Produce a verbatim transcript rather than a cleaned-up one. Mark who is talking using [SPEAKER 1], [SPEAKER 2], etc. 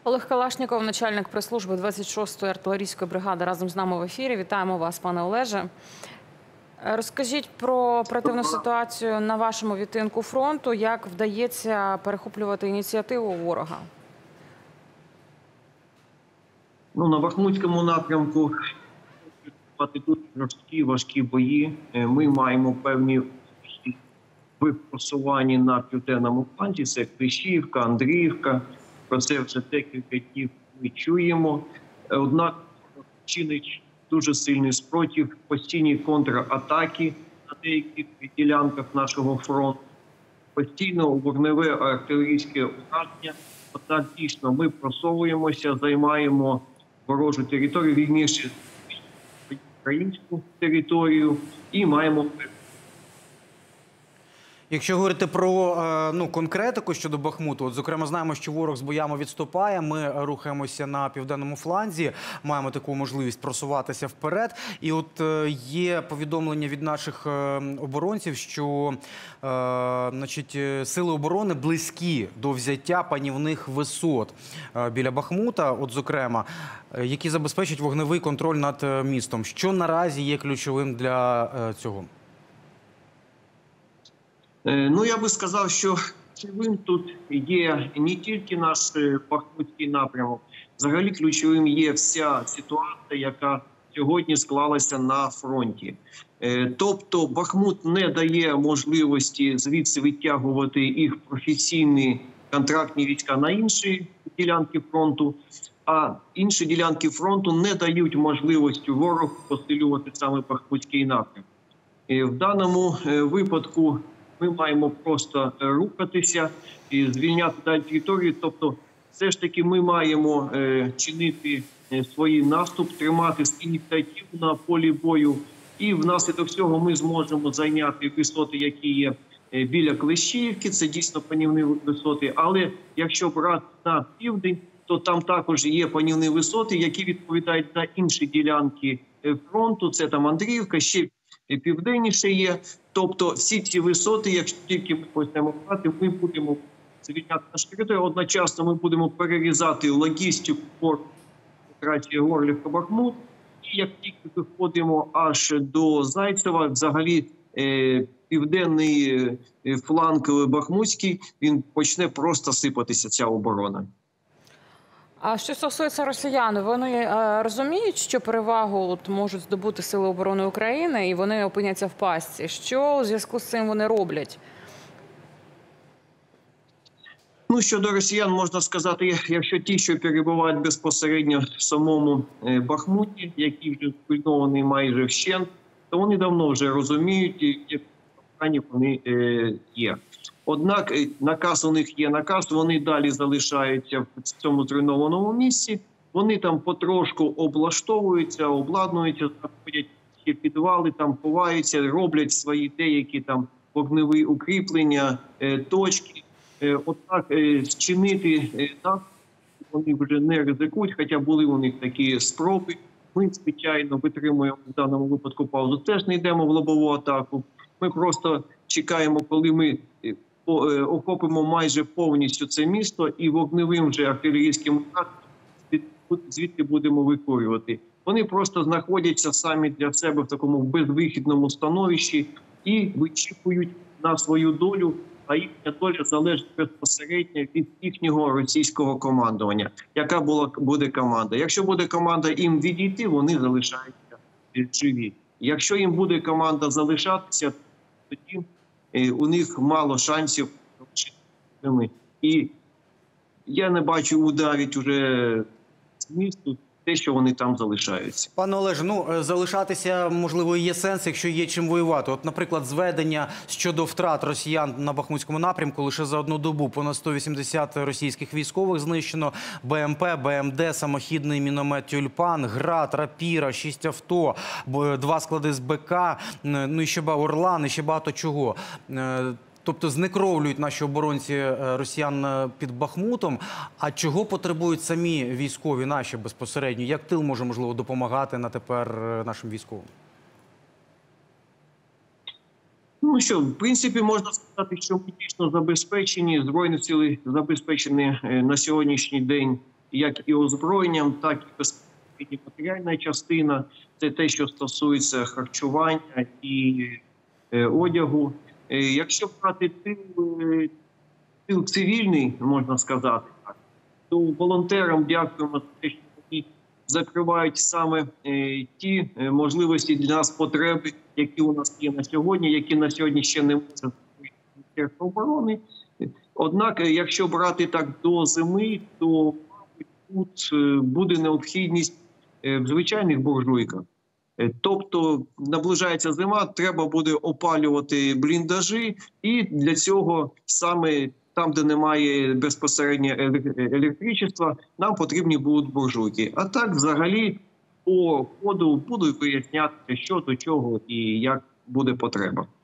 [SPEAKER 1] Олег Калашніков, начальник прес-служби двадцять шостої артилерійської бригади, разом з нами в ефірі. Вітаємо вас, пане Олеже. Розкажіть про оперативну ситуацію на вашому відтинку фронту. Як вдається перехоплювати ініціативу ворога?
[SPEAKER 2] Ну, на Бахмутському напрямку дуже жорсткі, важкі бої. Ми маємо певні в просуванні на південному фланзі. Це Клещіївка, Андріївка. Про це вже декілька днів ми чуємо. Однак чинить дуже сильний спротив, постійні контратаки на деяких ділянках нашого фронту, постійно вогневе артилерійське ураження. Однак дійсно ми просовуємося, займаємо ворожу територію, вірніше українську територію і маємо.
[SPEAKER 3] Якщо говорити про ну, конкретику щодо Бахмуту, от, зокрема, знаємо, що ворог з боями відступає, ми рухаємося на південному фланзі, маємо таку можливість просуватися вперед. І от є повідомлення від наших оборонців, що е, значить, сили оборони близькі до взяття панівних висот біля Бахмута, от, зокрема, які забезпечать вогневий контроль над містом. Що наразі є ключовим для цього?
[SPEAKER 2] Ну, я би сказав, що ключовим тут є не тільки наш Бахмутський напрямок. Взагалі ключовим є вся ситуація, яка сьогодні склалася на фронті. Тобто Бахмут не дає можливості звідси витягувати їх професійні контрактні війська на інші ділянки фронту, а інші ділянки фронту не дають можливості ворогу посилювати саме Бахмутський напрямок. В даному випадку ми маємо просто рухатися і звільняти далі територію. Тобто, все ж таки ми маємо е, чинити свій наступ, тримати ініціативу на полі бою. І внаслідок цього ми зможемо зайняти висоти, які є біля Клещіївки. Це дійсно панівні висоти. Але якщо брати на південь, то там також є панівні висоти, які відповідають за інші ділянки фронту. Це там Андріївка, ще південніше є. Тобто всі ці висоти, якщо тільки ми почнемо брати, ми будемо звільняти нашу територію. Одночасно ми будемо перерізати логістику по операції Горлівка-Бахмут. І як тільки виходимо аж до Зайцева, взагалі е, південний е, фланг Бахмутський, він почне просто сипатися, ця оборона.
[SPEAKER 1] А що стосується росіян, вони е, розуміють, що перевагу от, можуть здобути Сили оборони України і вони опиняться в пастці? Що у зв'язку з цим вони роблять?
[SPEAKER 2] Ну, щодо росіян, можна сказати, якщо ті, що перебувають безпосередньо в самому Бахмуті, який вже зруйнований майже вщент, то вони давно вже розуміють, які питання вони е, є. Однак наказ у них є наказ, вони далі залишаються в цьому зруйнованому місці, вони там потрошку облаштовуються, обладнуються, знаходять підвали, там ховаються, роблять свої деякі там вогневі укріплення, е, точки. Отак зчинити так, вони вже не ризикують, хоча були у них такі спроби. Ми, звичайно, витримуємо в даному випадку паузу. Теж не йдемо в лобову атаку. Ми просто чекаємо, коли ми охопимо майже повністю це місто і вогневим же артилерійським ударом звідти будемо викорювати. Вони просто знаходяться самі для себе в такому безвихідному становищі і вичікують на свою долю, а їхня доля залежить безпосередньо від їхнього російського командування. Яка була, буде команда? Якщо буде команда їм відійти, вони залишаються живі. Якщо їм буде команда залишатися, тоді у них мало шансів. І я не бачу навіть уже змісту те, що вони там залишаються.
[SPEAKER 3] Пане Олеже, ну, залишатися, можливо, є сенс, якщо є чим воювати. От, наприклад, зведення щодо втрат росіян на Бахмутському напрямку лише за одну добу понад сто вісімдесят російських військових знищено, БМП, БМД, самохідний міномет «Тюльпан», «Град», «Рапіра», шість авто, два склади з БК, ну і ще «Орлан», і ще багато чого. Тобто знекровлюють наші оборонці росіян під Бахмутом. А чого потребують самі військові наші безпосередньо? Як тил може, можливо, допомагати на тепер нашим військовим?
[SPEAKER 2] Ну що, в принципі, можна сказати, що ми дійсно забезпечені, Збройні сили забезпечені на сьогоднішній день як і озброєнням, так і безпосередньо матеріальна частина. Це те, що стосується харчування і е, одягу. Е, якщо брати тил, е, тил цивільний, можна сказати, так, то волонтерам дякуємо за те, що вони закривають саме е, ті е, можливості для нас, потреби, які у нас є на сьогодні, які на сьогодні ще не можуть закрити Міністерство оборони. Однак, е, якщо брати так до зими, то мабуть, тут е, буде необхідність е, в звичайних буржуйках. Е, тобто наближається зима, треба буде опалювати бліндажі, і для цього саме там, де немає безпосередньо електричества, нам потрібні будуть буржуйки. А так, взагалі, по ходу буду виясняти, що до чого і як буде потреба.